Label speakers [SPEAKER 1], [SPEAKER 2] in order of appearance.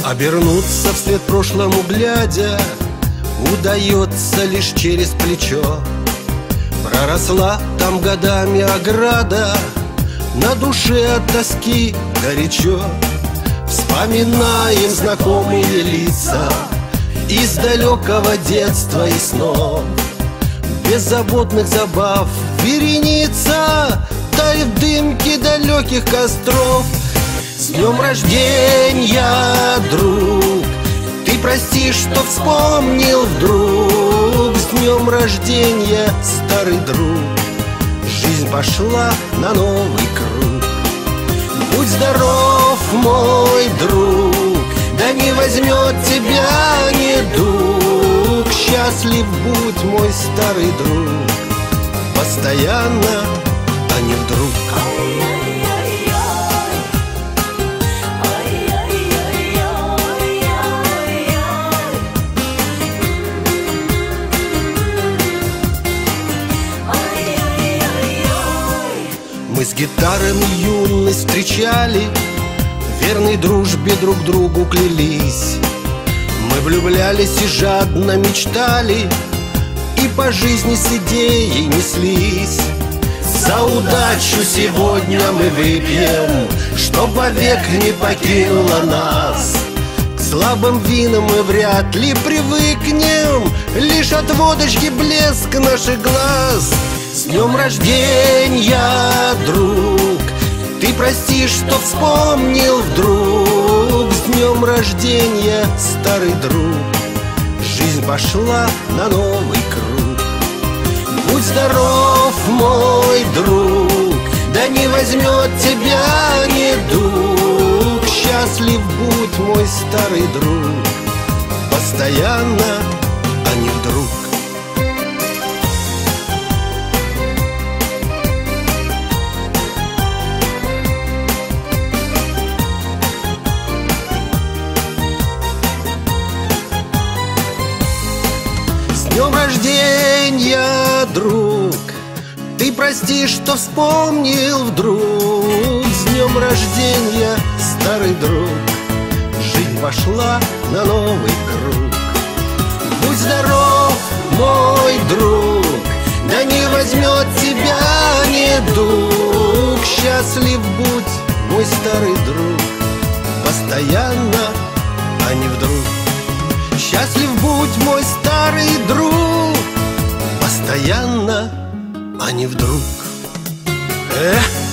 [SPEAKER 1] Обернуться вслед прошлому глядя удается лишь через плечо. Проросла там годами ограда, на душе от тоски горячо. Вспоминаем знакомые лица из далекого детства и снов. Беззаботных забав вереница тает в дымке далеких костров. С днем рождения, друг! Ты прости, что вспомнил вдруг. С днем рождения, старый друг! Жизнь пошла на новый круг. Будь здоров, мой друг, да не возьмет тебя недуг. Счастлив будь, мой старый друг, постоянно, а не вдруг. Мы с гитарами юность встречали, верной дружбе друг другу клялись. Мы влюблялись и жадно мечтали, и по жизни с идеей неслись. За удачу сегодня мы выпьем, чтоб вовек не покинула нас. К слабым винам мы вряд ли привыкнем, лишь от водочки блеск наших глаз. С днем рождения, друг! Ты прости, что вспомнил вдруг. С днем рождения, старый друг! Жизнь пошла на новый круг. Будь здоров, мой друг, да не возьмет тебя недуг. Счастлив будь, мой старый друг, постоянно, а не вдруг. С днем рождения, друг! Ты прости, что вспомнил вдруг. С днем рождения, старый друг! Жизнь пошла на новый круг. Будь здоров, мой друг, да не возьмет тебя недуг. Счастлив будь, мой старый друг, постоянно, а не вдруг. Счастлив будь, мой старый друг, постоянно, а не вдруг. Эх!